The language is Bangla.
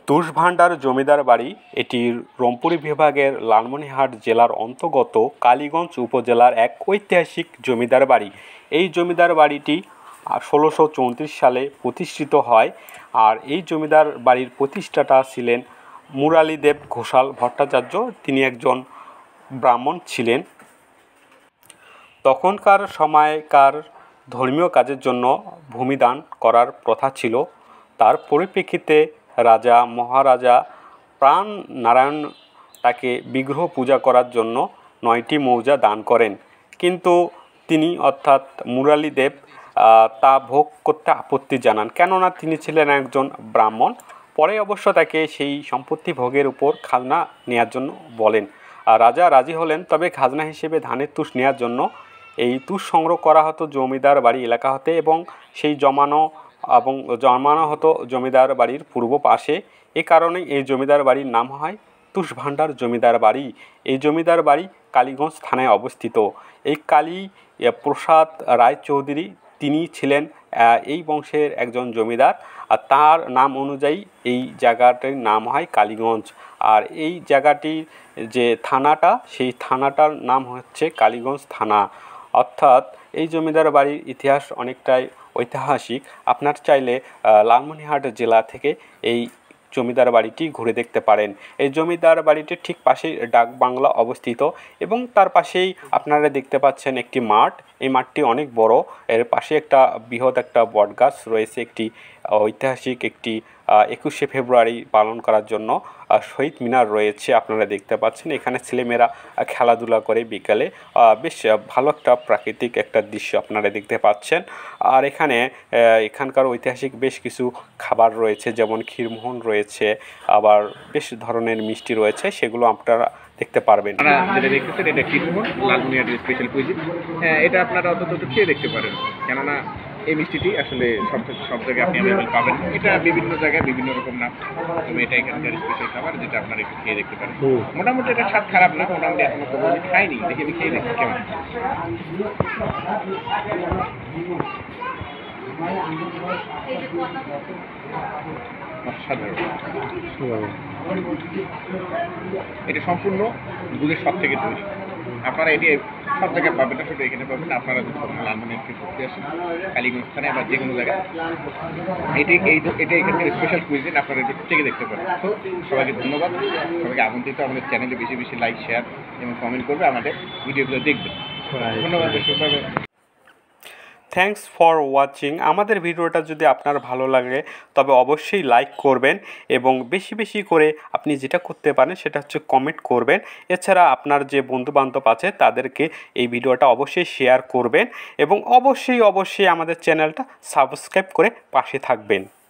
তুষভান্ডার জমিদার বাড়ি এটি রংপুর বিভাগের লালমনিরহাট জেলার অন্তর্গত কালীগঞ্জ উপজেলার এক ঐতিহাসিক জমিদার বাড়ি। এই জমিদার বাড়িটি 1634 সালে প্রতিষ্ঠিত হয়। আর এই জমিদার বাড়ির প্রতিষ্ঠাতা ছিলেন মুরালীদেব ঘোষাল ভট্টাচার্য। তিনি একজন ব্রাহ্মণ ছিলেন। তখনকার সময়কার ধর্মীয় কাজের জন্য ভূমিদান করার প্রথা ছিল। তার পরিপ্রেক্ষিতে রাজা মহারাজা প্রাণনারায়ণ তাকে বিগ্রহ পূজা করার জন্য 9টি মৌজা দান করেন, কিন্তু তিনি অর্থাৎ মুরালীদেব তা ভোগ করতে আপত্তি জানান, কেননা তিনি ছিলেন একজন ব্রাহ্মণ। পরে অবশ্য তাকে সেই সম্পত্তি ভোগের উপর খাজনা নেওয়ার জন্য বলেন। রাজা রাজি হলেন, তবে খাজনা হিসেবে ধানের তুষ নেওয়ার জন্য এই তুষ সংগ্রহ করা হতো জমিদার বাড়ি এলাকা হতে, এবং সেই জমানো হতো জমিদার বাড়ির পূর্ব পাশে। এ কারণেই এই জমিদার বাড়ির নাম হয় তুষভান্ডার জমিদার বাড়ি। এই জমিদার বাড়ি কালীগঞ্জ থানায় অবস্থিত। এই কালী প্রসাদ রায়চৌধুরী তিনি ছিলেন এই বংশের একজন জমিদার, আর তার নাম অনুযায়ী এই জায়গাটির নাম হয় কালীগঞ্জ। আর এই জায়গাটির যে থানাটা, সেই থানাটার নাম হচ্ছে কালীগঞ্জ থানা। অর্থাৎ এই জমিদার বাড়ির ইতিহাস অনেকটাই ঐতিহাসিক। আপনার চাইলে লালমনিরহাট জেলা থেকে এই জমিদার বাড়িটি ঘুরে দেখতে পারেন। এই জমিদার বাড়িটির ঠিক পাশেই ডাক বাংলা অবস্থিত, এবং তার পাশেই আপনারা দেখতে পাচ্ছেন একটি মাঠ। এই মাঠটি অনেক বড়। এর পাশে একটা বৃহৎ একটা বটগাছ রয়েছে। একটি ঐতিহাসিক একটি 21শে ফেব্রুয়ারি পালন করার জন্য শহীদ মিনার রয়েছে, আপনারা দেখতে পাচ্ছেন। এখানে ছেলেমেয়েরা খেলাধুলা করে বিকালে। বেশ ভালো একটা প্রাকৃতিক একটা দৃশ্য আপনারা দেখতে পাচ্ছেন। আর এখানকার ঐতিহাসিক বেশ কিছু খাবার রয়েছে, যেমন ক্ষীরমোহন রয়েছে, আবার বেশ ধরনের মিষ্টি রয়েছে, সেগুলো আপনারা দেখতে পারবেন। যেটা দেখতেছেন এটা ক্ষীরমোহন, লালমনিরহাটের স্পেশাল কুইজিন। এটা আপনারা অন্তত খেয়ে দেখতে পারেন, কেননা এই মিষ্টিটি আসলে সব জায়গায় আপনি অ্যাভেলেবেল পাবেন। এটা বিভিন্ন জায়গায় বিভিন্ন রকম নাম, তবে এটা এখানকার স্পেশাল খাবার, যেটা আপনারা একটু খেয়ে দেখতে পারেন। মোটামুটি এটা স্বাদ খারাপ না, মোটামুটি এখনো কখনো খাইনি, দেখে আমি খেয়ে দেখি কেমন। অসাধারণ। এটা সম্পূর্ণ দুধের সব থেকে তৈরি। আপনারা এটি সব জায়গায় পাবেন না, শুধু এখানে পাবেন। আপনারা যদি লালমনিরহাটকে ঘুরতে আসেন কালীগঞ্জ থানায় বা যে কোনো জায়গায়, এটা এখানকার স্পেশাল কুইজিন, আপনারা একটু থেকে দেখতে পারেন। তো সবাইকে ধন্যবাদ, সবাইকে আমন্ত্রিত আমাদের চ্যানেলে বেশি বেশি লাইক, শেয়ার এবং কমেন্ট করবে, আমাদের ভিডিওগুলো দেখবেন। ধন্যবাদ দর্শক। Thanks for watching. আমাদের ভিডিওটা যদি আপনার ভালো লাগে তবে অবশ্যই লাইক করবেন, এবং বেশি বেশি করে আপনি যেটা করতে পারেন সেটা হচ্ছে কমেন্ট করবেন। এছাড়া আপনার যে বন্ধুবান্ধব আছে তাদেরকে এই ভিডিওটা অবশ্যই শেয়ার করবেন, এবং অবশ্যই আমাদের চ্যানেলটা সাবস্ক্রাইব করে পাশে থাকবেন।